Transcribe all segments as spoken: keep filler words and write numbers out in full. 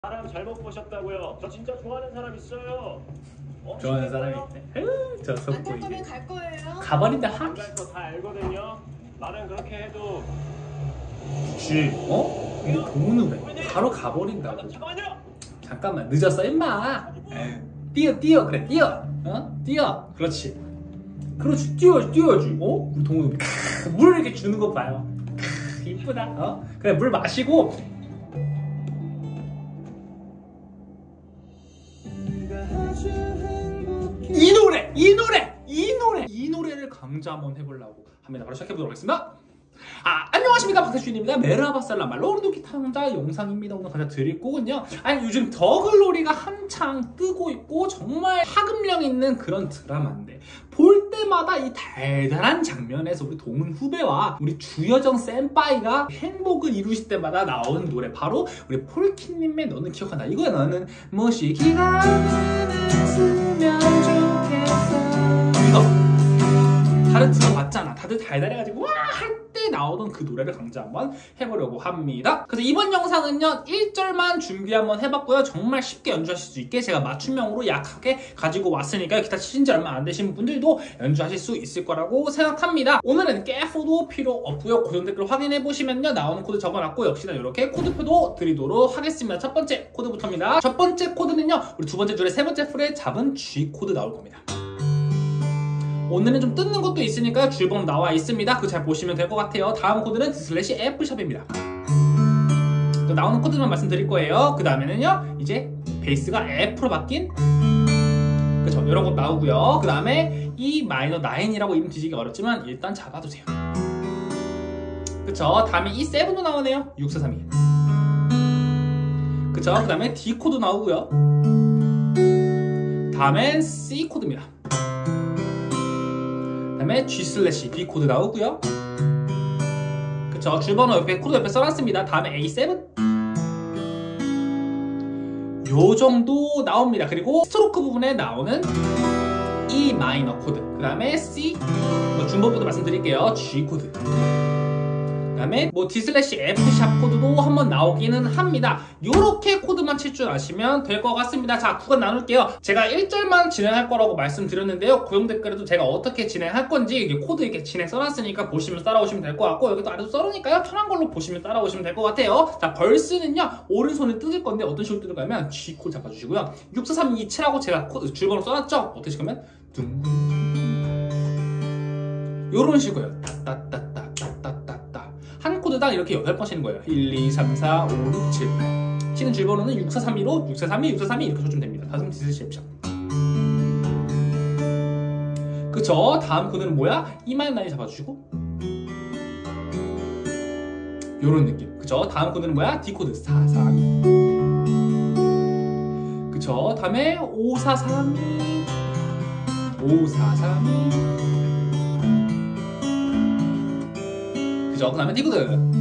사람 잘못 보셨다고요. 저 진짜 좋아하는 사람 있어요. 어, 좋아하는 사람이 있네. 저 안 속고 탈 거면 이제 갈 거예요. 가버린다 하. 안갈거 다 알거든요. 나는 그렇게 해도. 그치. 어? 이게 동우누래. 바로 가버린다고. 잠깐만요. 잠깐만 늦었어 임마. 에휴, 뛰어 뛰어 그래 뛰어. 어? 뛰어. 그렇지. 그렇지 뛰어 뛰어야지. 어? 우리 동우누 물 이렇게 주는 거 봐요. 크, 이쁘다. 어? 그래 물 마시고. 이 노래! 이 노래! 이 노래! 이 노래를 강좌 한번 해보려고 합니다. 바로 시작해보도록 하겠습니다. 아, 안녕하십니까 박태준입니다. 메라바살라말 로르도키 탕자 영상입니다. 오늘 강좌 드릴 거군요. 아니 요즘 더글로리가 한창 뜨고 있고 정말 파급력 있는 그런 드라마인데 볼 때마다 이 달달한 장면에서 우리 동은 후배와 우리 주여정 센빠이가 행복을 이루실 때마다 나오는 노래 바로 우리 폴키님의 너는 기억한다. 이거야. 너는 모시기가 했으면 좋겠어. 이거 다들 들어봤잖아. 다들 달달해가지고 와 할 때 나오던 그 노래를 강좌 한번 해보려고 합니다. 그래서 이번 영상은요 일 절만 준비 한번 해봤고요. 정말 쉽게 연주하실 수 있게 제가 맞춤형으로 약하게 가지고 왔으니까 기타 치신 지 얼마 안 되신 분들도 연주하실 수 있을 거라고 생각합니다. 오늘은 깨포도 필요 없고요. 고정 댓글 확인해보시면요 나오는 코드 적어놨고 역시나 이렇게 코드표도 드리도록 하겠습니다. 첫 번째 코드부터입니다. 첫 번째 코드는요 우리 두 번째 줄에 세 번째 프렛 잡은 G 코드 나올 겁니다. 오늘은 좀 뜯는 것도 있으니까 주의번호 나와 있습니다. 그거 잘 보시면 될 것 같아요. 다음 코드는 슬래시 F샵입니다. 나오는 코드만 말씀드릴 거예요. 그 다음에는요 이제 베이스가 F로 바뀐 그쵸 이런 것 나오고요. 그 다음에 E 마이너 구이라고 이름 뒤지기 어렵지만 일단 잡아두세요. 그쵸 다음에 E 칠도 나오네요. 육사삼이 그쵸 그 다음에 D 코드 나오고요. 다음엔 C 코드입니다. 그 다음에 G 슬래시 B 코드 나오고요. 그쵸 주번호 옆에 코드 옆에 써놨습니다. 다음에 에이 칠 요 정도 나옵니다. 그리고 스트로크 부분에 나오는 E 마이너 코드 그 다음에 C 뭐 준번부터 말씀드릴게요. G 코드 그 다음에 뭐 D 슬래시 F 샵 코드도 한번 나오기는 합니다. 요렇게 코드만 칠 줄 아시면 될 것 같습니다. 자 구간 나눌게요. 제가 일 절만 진행할 거라고 말씀드렸는데요. 고용 댓글에도 제가 어떻게 진행할 건지 이게 코드 이렇게 진행 써놨으니까 보시면 따라오시면 될 것 같고 여기도 아래도 써놓으니까요. 편한 걸로 보시면 따라오시면 될 것 같아요. 자 벌스는요 오른손에 뜯을 건데 어떤 식으로 뜯을 거냐면 G 코드 잡아주시고요. 육사삼이칠하고 제가 코드 줄번호 써놨죠? 어떻게 시키면 둥 요런 식으로요. 따따따따 한 코드당 이렇게 여덟 번 치는 거예요. 일, 이, 삼, 사, 오, 육, 칠, 팔 치는 줄번호는 육사삼이로 육사삼이, 육사삼이 이렇게 쳐주면 됩니다. 다음 디스셉션 그쵸? 다음 코드는 뭐야? E 마이너 구이 잡아주시고 요런 느낌 그쵸? 다음 코드는 뭐야? D 코드 사삼이 그쵸? 다음에 오사삼이 오사삼이 그 다음에 D 코드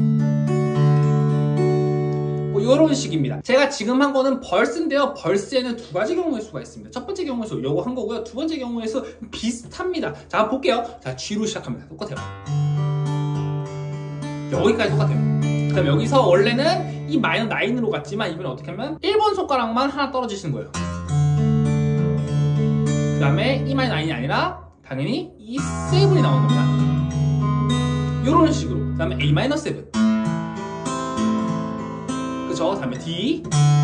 뭐 이런 식입니다. 제가 지금 한 거는 벌스인데요. 벌스에는 두 가지 경우의 수가 있습니다. 첫 번째 경우의 수 요거 한 거고요. 두 번째 경우의 수 비슷합니다. 자 한번 볼게요. 자 G로 시작합니다. 똑같아요. 여기까지 똑같아요. 그 다음 여기서 원래는 이 마이너 구으로 갔지만 이번에 어떻게 하면 일 번 손가락만 하나 떨어지시는 거예요. 그 다음에 E 마이너 구이 아니라 당연히 E 칠이 나오는 겁니다. 요런 식으로 그 다음에 에이 마이너 칠 그쵸 다음에 D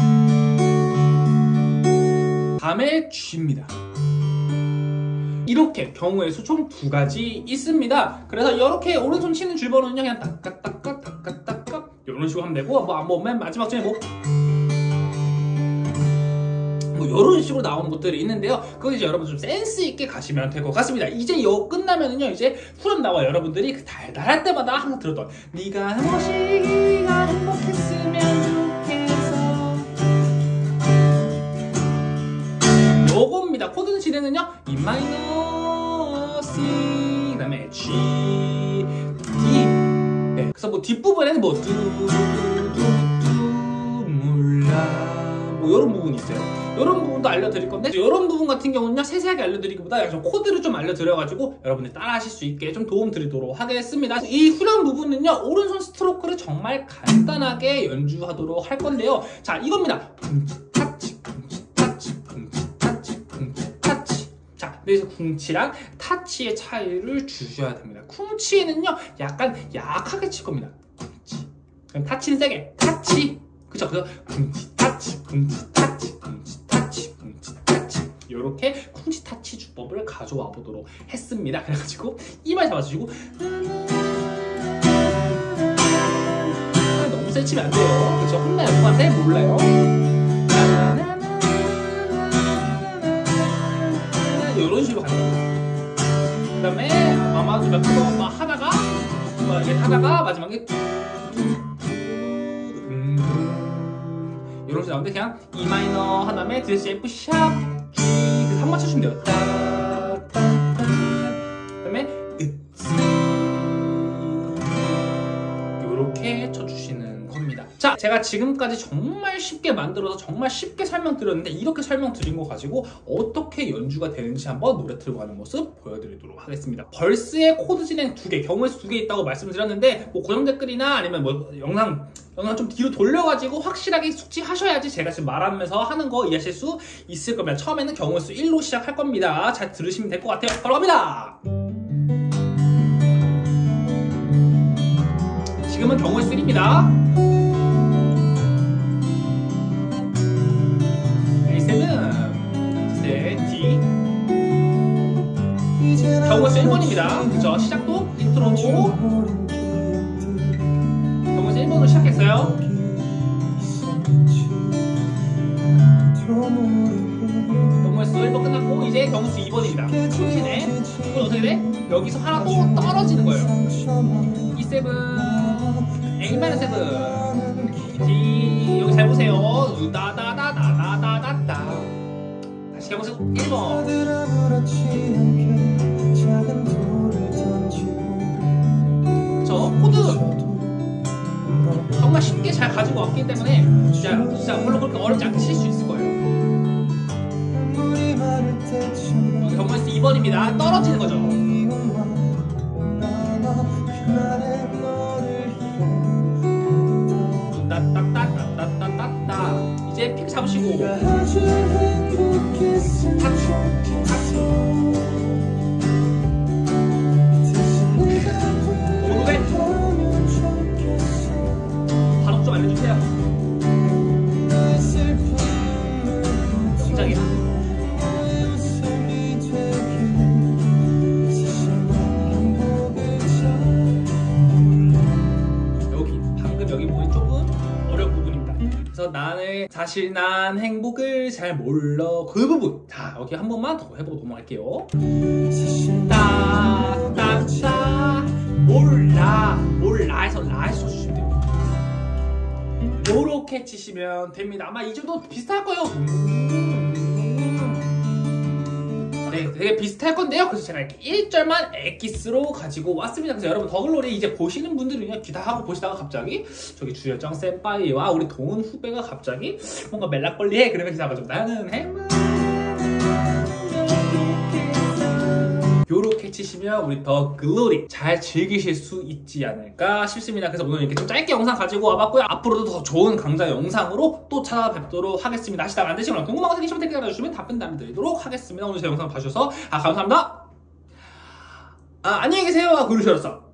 다음에 G입니다. 이렇게 경우의 수 총 두 가지 있습니다. 그래서 이렇게 오른손 치는 줄번호는요 그냥 따까따까 따까따까 이런 식으로 하면 되고 뭐, 뭐 맨 마지막 중에 뭐 뭐 이런 식으로 나오는 것들이 있는데요. 그거 이제 여러분 좀 센스 있게 가시면 될 것 같습니다. 이제 이거 끝나면은요 이제 후렴 나와 여러분들이 그 달달할 때마다 항상 들었던 네가 모시기가 행복했으면 좋겠어 요겁니다. 코드 진행은요 E 마이너 C 그 다음에 G D 네 그래서 뭐 뒷부분에는 뭐 뚜뚜뚜뚜 몰라 뭐 이런 부분이 있어요. 이런 부분도 알려드릴 건데 이런 부분 같은 경우는요 세세하게 알려드리기보다 약간 코드를 좀 알려드려가지고 여러분들 따라 하실 수 있게 좀 도움 드리도록 하겠습니다. 이 후렴 부분은요 오른손 스트로크를 정말 간단하게 연주하도록 할 건데요. 자 이겁니다. 쿵치 타치 쿵치 타치 쿵치 타치 쿵치 타치. 자, 그래서 쿵치랑 타치의 차이를 주셔야 됩니다. 쿵치에는요 약간 약하게 칠 겁니다. 쿵치. 그럼 타치는 세게 타치. 그쵸? 그래서 쿵치 타치 쿵치 타치 쿵치 타치 쿵치 타치. 요렇게 쿵치 타치 주법을 가져와 보도록 했습니다. 그래가지고 이마에 잡아주시고 너무 세 치면 안 돼요. 그쵸? 혼나요. 누구한테? 몰라요. 이런 식으로 가는 거예요. 그 다음에 아마 몇 번 하다가 이게 하다가 마지막에 이런 식으로 나오는데 그냥 E 마이너 한 다음에 뒤에서 F 샵 G 그래서 한 번 쳐주면 돼요. 따, 따, 따. 그 다음에 으쓰 이렇게 쳐주시는 겁니다. 자, 제가 지금까지 정말 쉽게 만들어서 정말 쉽게 설명드렸는데 이렇게 설명드린 거 가지고 어떻게 연주가 되는지 한번 노래 틀고 가는 모습 보여드리도록 하겠습니다. 벌스의 코드 진행 두 개, 경우의 수 두 개 있다고 말씀드렸는데 뭐 고정 댓글이나 아니면 뭐 영상 영상 좀 뒤로 돌려가지고 확실하게 숙지하셔야지 제가 지금 말하면서 하는 거 이해하실 수 있을 겁니다. 처음에는 경우의 수 일로 시작할 겁니다. 잘 들으시면 될 것 같아요. 바로 갑니다. 지금은 경우의 수 일입니다. 에이 세븐, D, D. 경우의 수 일 번입니다. 그쵸? 시작도 인트로고 경우의 수 일 번으로 시작했어요. 경우의 수 일 번 끝났고 이제 경우의 수 이 번입니다. 쿵치네. 이건 어떻게 돼? 여기서 하나 또 떨어지는 거예요. E 세븐, A 마이너 세븐, D. 여기 잘 보세요. 다다다다다다다. 다시 경우의 수 일 번. 그쵸? 코드 정말 쉽게 잘 가지고 왔기 때문에 진짜, 진짜 물론 그렇게 어렵지 않게 칠 수 있을 거예요. 여기 경우의 수 이 번입니다. 떨어지는 거죠. 따따따따따따따. 이제 픽 잡으시고 타치 타치. 오노베 발음 좀 알려주세요. 명작이야. 여기 방금 여기 보면 조금 어려운 부분입니다. 그래서 나는 사실 난 행복을 잘 몰라 그 부분. 자, 여기 한 번만 더 해보고 넘어갈게요. 따따따 몰라 몰라에서 라에서 쳐주시면 됩니다. 요렇게 치시면 됩니다. 아마 이 정도 비슷할 거예요. 네, 되게 비슷할 건데요. 그래서 제가 이렇게 일 절만 엑기스로 가지고 왔습니다. 그래서 여러분 더글로리 이제 보시는 분들은요, 기타 하고 보시다가 갑자기 저기 주여정 센파이와 우리 동은 후배가 갑자기 뭔가 멜락걸리해 그러면 기타가 좀 나는 해마 요렇게 치시면 우리 더 글로리 잘 즐기실 수 있지 않을까 싶습니다. 그래서 오늘 이렇게 좀 짧게 영상 가지고 와봤고요. 앞으로도 더 좋은 강좌 영상으로 또 찾아뵙도록 하겠습니다. 하시다가 안 되시거나 궁금한 거 생기시면 댓글 달아주시면 답변 남겨드리도록 하겠습니다. 오늘 제 영상 봐주셔서 아 감사합니다. 아 안녕히 계세요. 그러셨어.